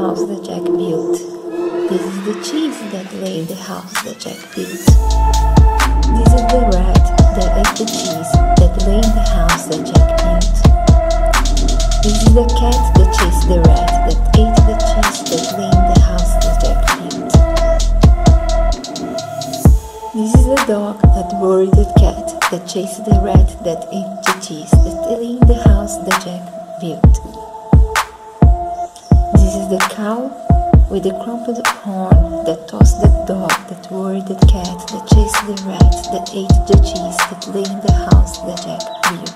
house that Jack built. This is the cheese that lay in the house that Jack built. This is the rat that ate the cheese that lay in the house that Jack built. This is the cat that chased the rat that ate the cheese that lay in the house that Jack built. This is the dog that worried the cat that chased the rat that ate the cheese that lay in the house that Jack built. This is the cow with the crumpled horn that tossed the dog that worried the cat that chased the rat that ate the cheese that lay in the house that Jack built.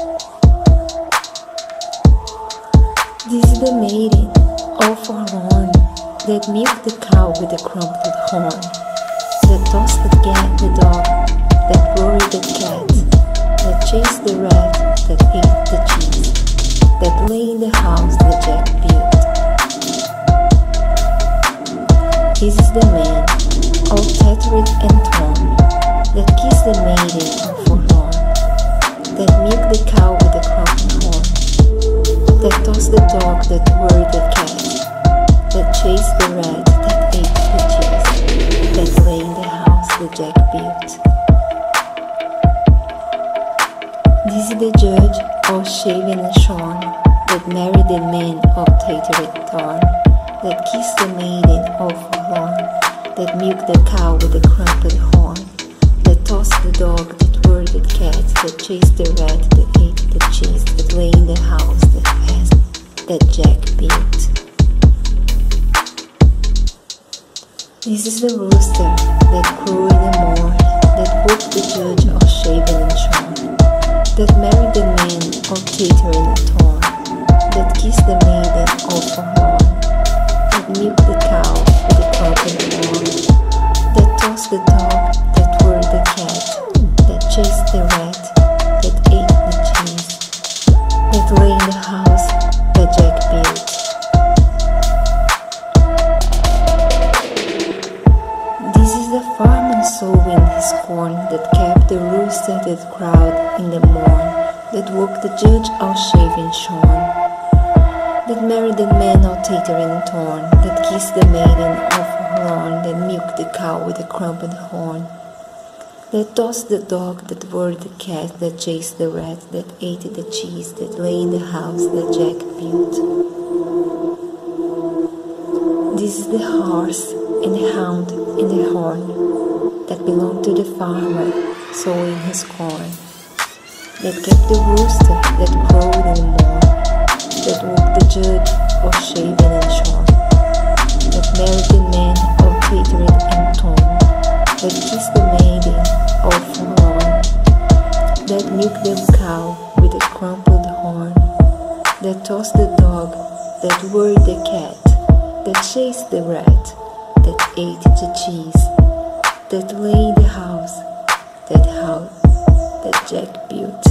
This is the maiden, all forlorn, that milked the cow with the crumpled horn, that tossed the dog that worried the cat that chased the rat that ate the cheese that lay in the house that Jack built. This is the man, all tattered and torn, that kissed the maiden all forlorn, that milked the cow with the crumpled horn, that tossed the dog that worried the cat, that chased the rat that ate the cheese that lay in the house that Jack built. This is the judge, all shaven and shorn, that married the man all tattered and torn, that kissed the maiden all forlorn, that milked the cow with the crumpled horn, that tossed the dog that worried the cat, that chased the rat that ate the cheese that lay in the house that Jack built. This is the rooster that crew in the morn, that woke the judge all shaven and shorn, that married the man all tattered and torn, that kissed the maiden all forlorn, that milked the cow with the crumpled horn, that tossed the dog that worried the cat, that chased the rat that ate the cheese that lay in the house that Jack built. This is the farmer sowing his corn, that kept the rooster that crowed in the morn, that woke the judge all shaven shorn, that married the man all tattered and torn, that kissed the maiden all forlorn, that milked the cow with the crumpled horn, that tossed the dog that worried the cat, that chased the rat that ate the cheese that lay in the house that Jack built. This is the horse and the hound and the horn that belonged to the farmer sowing his corn, that kept the rooster that crowed in the morn, that woke the judge all shaven and shorn, that married the man all tattered and torn, that kissed the maiden all forlorn, that milked the cow with a crumpled horn, that tossed the dog that worried the cat, that chased the rat that ate the cheese that lay in the house that Jack built.